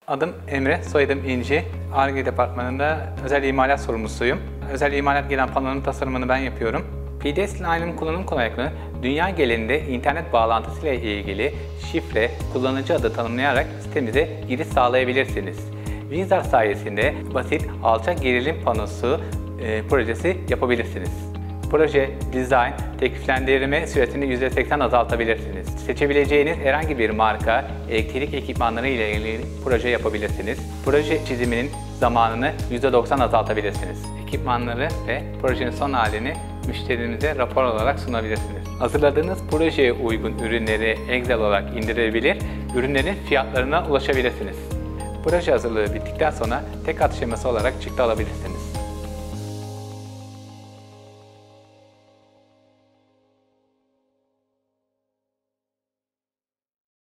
Adım Emre, soyadım İnci. Ar-Ge departmanında özel imalat sorumlusuyum. Özel imalat gelen panonun tasarımını ben yapıyorum. PDS Line'ın kullanım kolaylıkları, dünya genelinde internet bağlantısı ile ilgili şifre, kullanıcı adı tanımlayarak sitemize giriş sağlayabilirsiniz. WinZer sayesinde basit alçak gerilim panosu projesi yapabilirsiniz. Proje, dizayn, tekliflendirme süresini %80 azaltabilirsiniz. Seçebileceğiniz herhangi bir marka, elektrik ekipmanları ile ilgili proje yapabilirsiniz. Proje çiziminin zamanını %90 azaltabilirsiniz. Ekipmanları ve projenin son halini müşterinize rapor olarak sunabilirsiniz. Hazırladığınız projeye uygun ürünleri Excel olarak indirebilir, ürünlerin fiyatlarına ulaşabilirsiniz. Proje hazırlığı bittikten sonra tek atış şeması olarak çıktı alabilirsiniz.